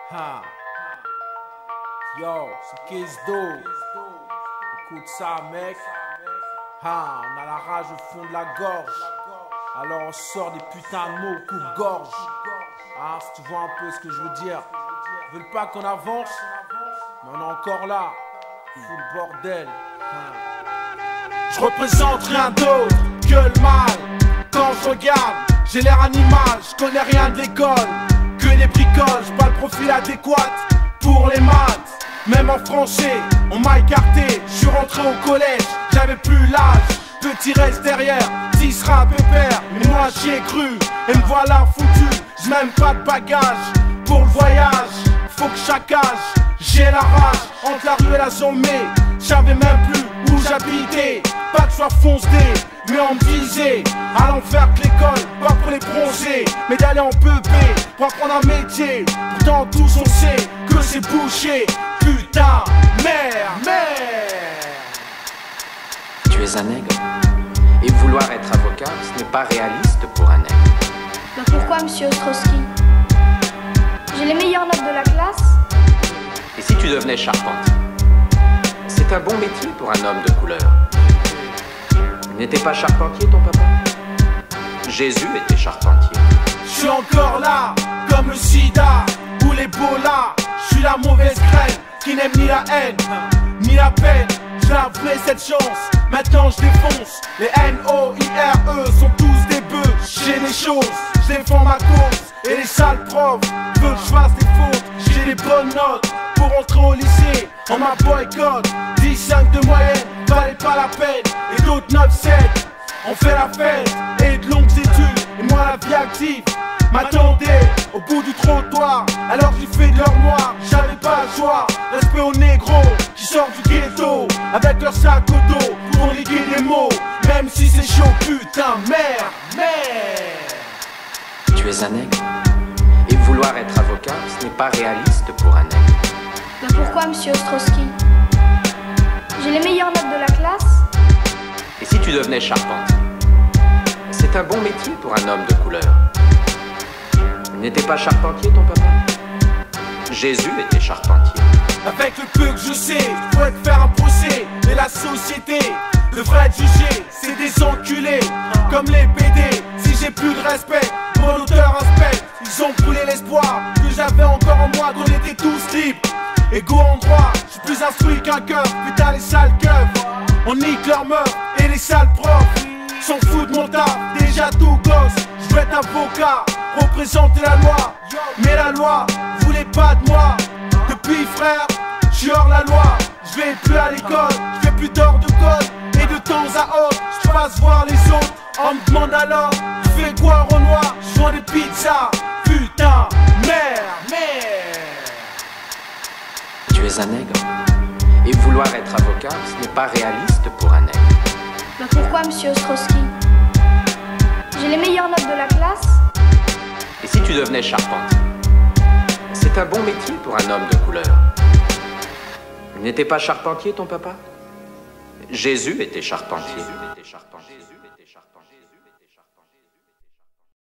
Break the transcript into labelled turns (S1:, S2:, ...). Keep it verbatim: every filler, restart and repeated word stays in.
S1: Ha. Yo, c'est Kesdo. Écoute ça, mec. Ha, on a la rage au fond de la gorge. Alors on sort des putains de mots au coupe-gorge. Ah, si tu vois un peu ce que je veux dire. Ils veulent pas qu'on avance, mais on est encore là. Fous le bordel. Ha. Je représente rien d'autre que le mal. Quand je regarde, j'ai l'air animal. Je connais rien de l'école, que des bricoles. J'ai pas le profil adéquat pour les maths. Même en français, on m'a écarté. Je suis rentré au collège, j'avais plus l'âge. Petit reste derrière, s'il sera un pépère. Mais moi j'y ai cru, et me voilà foutu. J'ai même pas de bagage pour le voyage. Faut que chaque âge, j'ai la rage. Entre la rue et la zombie, j'avais même plus où j'habitais. Pas que je sois foncé, mais on me disait allons faire que l'école, pas pour les bronzés, mais d'aller en peupé pour apprendre un métier. Pourtant tous on sait que c'est bouché. Putain, merde, merde.
S2: Tu es un nègre, et vouloir être avocat, ce n'est pas réaliste pour un nègre.
S3: Bah pourquoi, monsieur Ostrowski? J'ai les meilleures notes de la classe.
S2: Et si tu devenais charpentier? C'est un bon métier pour un homme de couleur. N'était pas charpentier ton papa? Jésus était charpentier.
S1: Je suis encore là, comme le sida ou l'Ebola. Je suis la mauvaise graine qui n'aime ni la haine, ni la peine. J'ai avoué cette chance, maintenant je défonce. Les N O I R E sont tous des bœufs. J'ai des choses, je défends ma cause. Et les sales profs veulent que je fasse des fautes. J'ai des bonnes notes pour entrer au lycée. On m'a boycott, dix cinq de moyenne, valait pas la peine. Et d'autres neuf sept, on fait la fête. Et de longues études, et moi la vie active m'attendait au bout du trottoir. Alors j'ai fait de l'or noir, j'avais pas la joie. Respect aux négros qui sortent du ghetto avec leur sac au dos pour liguer les mots. Même si c'est chaud, putain, merde, merde.
S2: Tu es un nègre, et vouloir être avocat, ce n'est pas réaliste pour un nègre.
S3: Bah pourquoi, monsieur Ostrowski? J'ai les meilleures notes de la classe.
S2: Et si tu devenais charpentier? C'est un bon métier pour un homme de couleur. N'était pas charpentier ton papa? Jésus était charpentier.
S1: Avec le peu que je sais, je pourrais te faire un procès. Mais la société devrait te juger. C'est des enculés, comme les B D. Si j'ai plus de respect pour l'auteur aspect, ils ont brûlé l'espoir que j'avais encore en moi, qu'on était tous libres. Égaux en droit, je suis plus instruit qu'un cœur. Putain les sales keufs, on nique leurs meufs. Et les sales profs s'en foutent de mon taf. Déjà tout gosse, je veux être avocat, représenter la loi. Mais la loi voulait pas de moi. Depuis frère, je suis hors la loi. Je vais plus à l'école, je fais plus d'heures de code. Et de temps à autre, je passe voir les autres. On me demande alors, je fais quoi Renoir? Je vends des pizzas, putain, merde, merde.
S2: Tu es un nègre, et vouloir être avocat, ce n'est pas réaliste pour un nègre.
S3: Bah pourquoi, monsieur Ostrowski? J'ai les meilleures notes de la classe.
S2: Et si tu devenais charpentier? C'est un bon métier pour un homme de couleur. N'était pas charpentier ton papa? Jésus était charpentier. Jésus était charpentier.